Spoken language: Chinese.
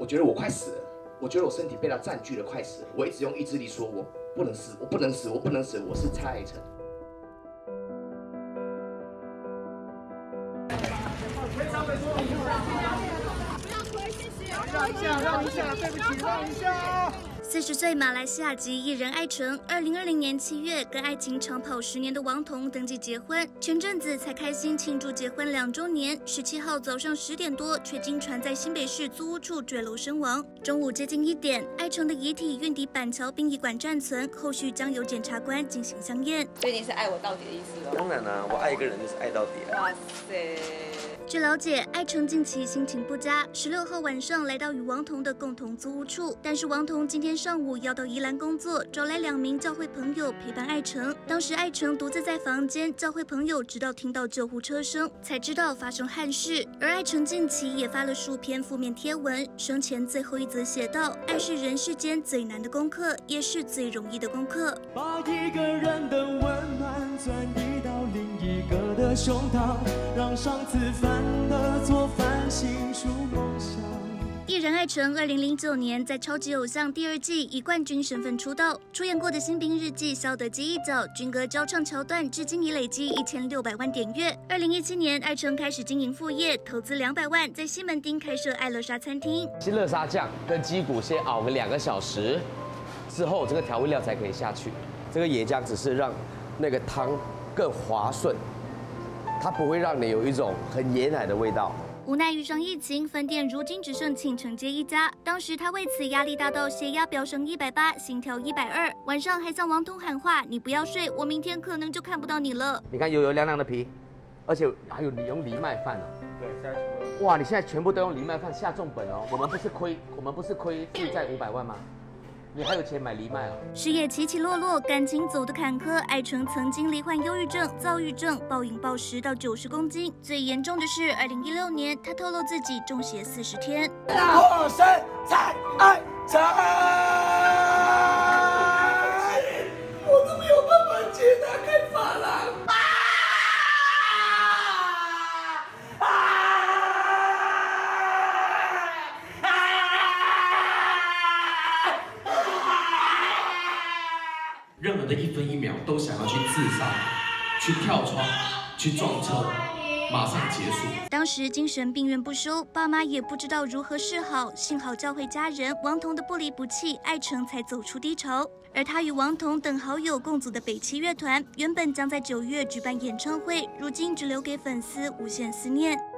我觉得我快死了，我觉得我身体被他占据了，快死了。我一直用意志力说，我不能死，我不能死，我不能死，我是蔡爱成。 让一下，对不起，让一下。 40岁马来西亚籍艺人艾成，2020年7月跟爱情长跑10年的王彤登记结婚，前阵子才开心庆祝结婚2周年。17号早上10点多，却经传在新北市租屋处坠楼身亡。中午接近1点，艾成的遗体运抵板桥殡仪馆暂存，后续将由检察官进行相验。 所以你是爱我到底的意思哦？ 当然啦，我爱一个人就是爱到底了。 哇塞！ 据了解，艾成近期心情不佳，16号晚上来到与王彤的共同租屋处，但是王彤今天上午要到宜兰工作，找来2名教会朋友陪伴艾成。当时艾成独自在房间，教会朋友直到听到救护车声，才知道发生憾事。而艾成近期也发了数篇负面贴文，生前最后一则写道：“爱是人世间最难的功课，也是最容易的功课。” 把一个人的温暖转移到另一个的胸膛，让上次犯的错反省出梦想。 艺人艾成2009年在超级偶像第2季以冠军身份出道，出演过的《新兵日记》、《萧德基一角》、军歌交唱桥段，至今已累积1600万点阅。2017年，艾成开始经营副业，投资200万，在西门町开设爱乐沙餐厅。 乐沙酱跟鸡骨先熬个2个小时，之后这个调味料才可以下去。这个椰浆只是让那个汤更滑顺，它不会让你有一种很椰奶的味道。 无奈遇上疫情，分店如今只剩庆城街1家。当时他为此压力大到血压飙升180，心跳120，晚上还向王彤喊话：“你不要睡，我明天可能就看不到你了。” 你看油油亮亮的皮，而且还有你用藜麦饭哦。 对，现在全部。 哇，你现在全部都用藜麦饭下重本哦。我们不是亏负债500万吗？你还有钱买藜麦哦。 事业起起落落，感情走得坎坷。艾成曾经罹患忧郁症、躁郁症，暴饮暴食到90公斤。最严重的是2016年，他透露自己中邪40天。 我是蔡爱成，我都没有办法接他开发廊。 任何的1分1秒都想要去自杀、去跳窗、去撞车，马上结束。 当时精神病院不收，爸妈也不知道如何是好。幸好教会家人、王彤的不离不弃，艾成才走出低潮。而他与王彤等好友共组的北七乐团，原本将在9月举办演唱会，如今只留给粉丝无限思念。